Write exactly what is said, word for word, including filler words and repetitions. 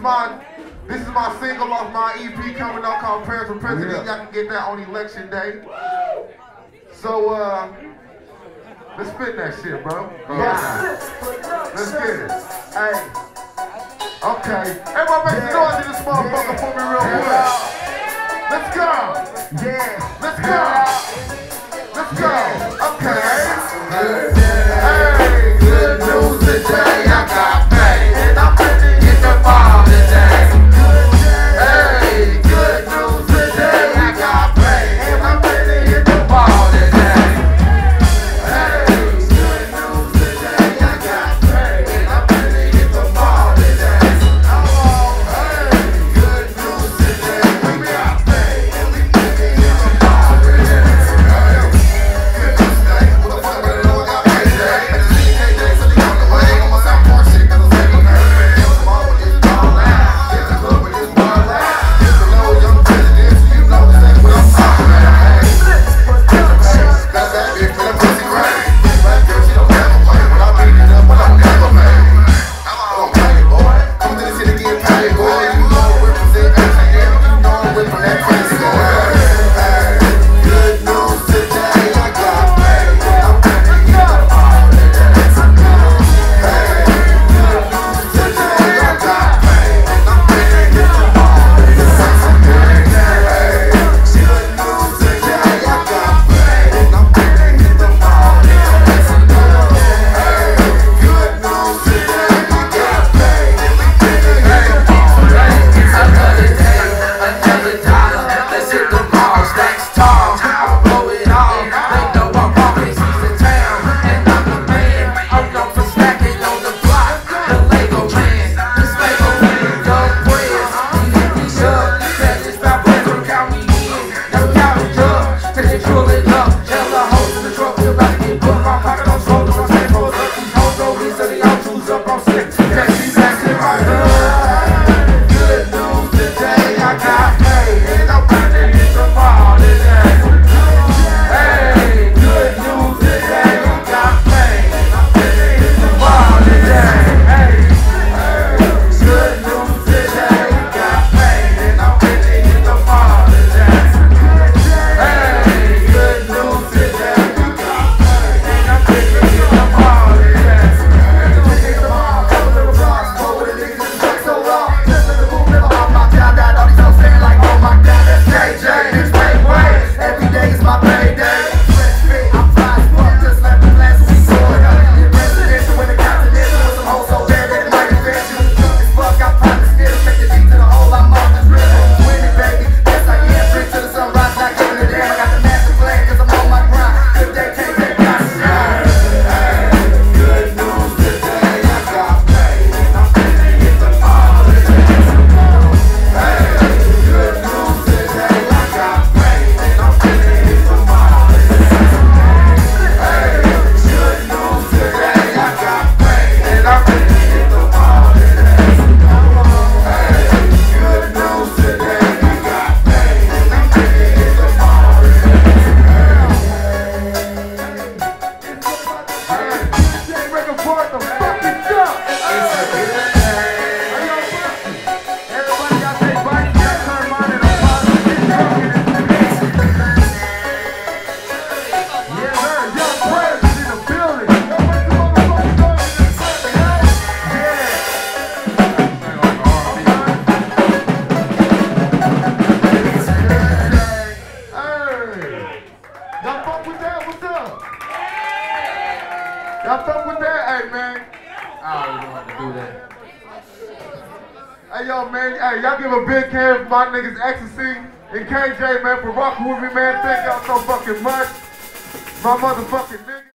my this is my single off my E P coming out called PREZ for President. Y'all can get that on election day. So uh, let's spin that shit, bro. Yeah. Let's get it. Hey. Okay. Everybody make some noise in this motherfucker for me real quick. Let's go. Yeah. Let's go. Let's go. Okay. Hey, good news today. I got paid and I'm finna get the ball today. Hey, good news today. I got paid and I'm finna hit the ball today. Hey, good news today. I got paid and I'm finna hit the ball today. Hey, good news today. We got paid and we finna hit the ball today. Good news today. Motherfucker, I got paid today. K J, so they on the way. I'm on some more shit, cause I'm saving her. Come on with this ball out. Get the club with this ball out. Get the low young president, so you know that's what I'm talking about. Hey, that's that bitch for the pussy crazy. Black girl, she don't never play. When I beat it up, when I never made. I'm paid, boy. Come to the city, get paid, boy. You know I represent X T A C. You know I'm ripping that crazy, boy. Hey, good news today. I got paid. I'm finna get the ball today. Hey, good news today. I got paid. I'm finna get the ball today. Hey, good news today. I got paid. I'm finna hit the ball today. Hey, good news today. We got paid. We finna hit the ball today. Another day, another dollar. Let's hit the ball. Stacks tall. I'll blow it all. They know I'm always in town. And I'm the man. I'm known for stacking on the block. The Lego man. This Lego man. Young Prez. He hit me up. Said it's about Prez. Don't count me in. Don't count it up. Cause they pull it up. Hella hoes in the truck. We're about to get booked. My pocket on shoulders. I'm saying hold up. These hoes know me. So they all choose up. I'm sick. That she's asking my hood. Good news today. I got paid. And I'm finna hit the ball today. Hey, good news today. I got paid. I'm finna hit the ball today. Hey, good news today. I got paid. And I'm finna hit the ball today. Hey, good news today. I got paid. And I'm finna hit the ball today. Hit the ball, couple little blocks, roll with a nigga that's back so long. Just let the boom never off my job. Got all these hoes saying like, oh my God, that's K J. It's way way. Every day is my payday. I'm fly as fuck, just like the last week. In residential with a continental with some hoes so bad that it might offend you. As fuck, I probably still take the beat to the hole. I'm off the dribble. Winning, baby. Yes, I am. Drink to the sunrise, not giving a damn. I got the master plan, cause I'm on my grind. Good day, K J, got shine. Hey, good news today. I got paid. And I'm finna hit the ball today. Hey, good news today. I got paid. And I'm finna hit the ball today. Hey, good news today. I got paid. And I'm finna hit the ball today. Hey, good news today. We got paid. And I'm finna hit the ball today. Hey, record part the fucking stuff. It's a good day. Everybody got their body, got turn mine and I'm positive. Get drunk in this bitch. Yeah, sir. Young Prez is in the building. Yo, make the motherfucking noise in this building, huh? Yeah. Hey. Y'all fuck with that? What's up? Y'all fuck with that? Hey, man. I always wanted to do that. Hey, yo, man. Hey, y'all give a big hand for my niggas X T A C and K J, man, for rocking with me, man. Thank y'all so fucking much. My motherfucking niggas.